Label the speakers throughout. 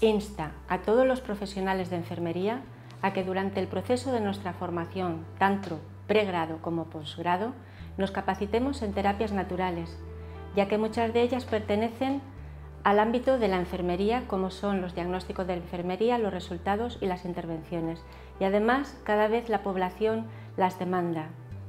Speaker 1: insta a todos los profesionales de enfermería a que durante el proceso de nuestra formación, tanto pregrado como posgrado, nos capacitemos en terapias naturales, ya que muchas de ellas pertenecen al ámbito de la enfermería, como son los diagnósticos de enfermería, los resultados y las intervenciones. Y además, cada vez la población las demanda.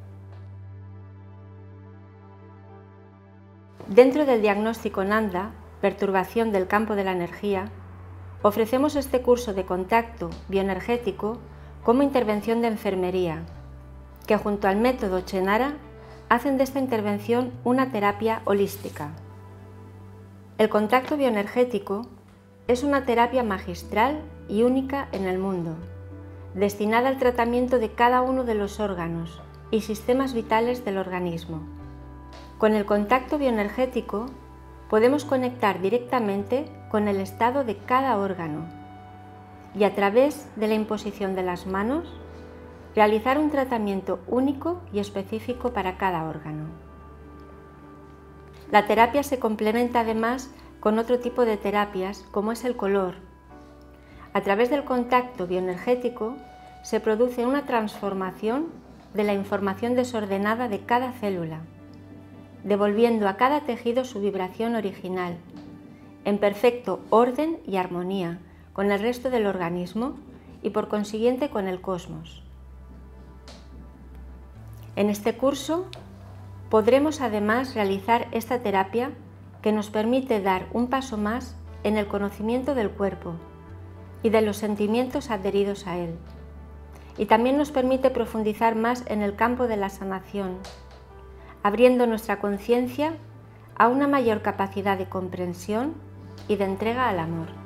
Speaker 1: Dentro del diagnóstico NANDA, perturbación del campo de la energía, ofrecemos este curso de contacto bioenergético como intervención de enfermería, que junto al método Chenara hacen de esta intervención una terapia holística. El contacto bioenergético es una terapia magistral y única en el mundo, destinada al tratamiento de cada uno de los órganos y sistemas vitales del organismo. Con el contacto bioenergético podemos conectar directamente con el estado de cada órgano y a través de la imposición de las manos realizar un tratamiento único y específico para cada órgano. La terapia se complementa además con otro tipo de terapias como es el color. A través del contacto bioenergético se produce una transformación de la información desordenada de cada célula, devolviendo a cada tejido su vibración original, en perfecto orden y armonía con el resto del organismo y por consiguiente con el cosmos. En este curso podremos además realizar esta terapia que nos permite dar un paso más en el conocimiento del cuerpo y de los sentimientos adheridos a él. Y también nos permite profundizar más en el campo de la sanación, abriendo nuestra conciencia a una mayor capacidad de comprensión y de entrega al amor.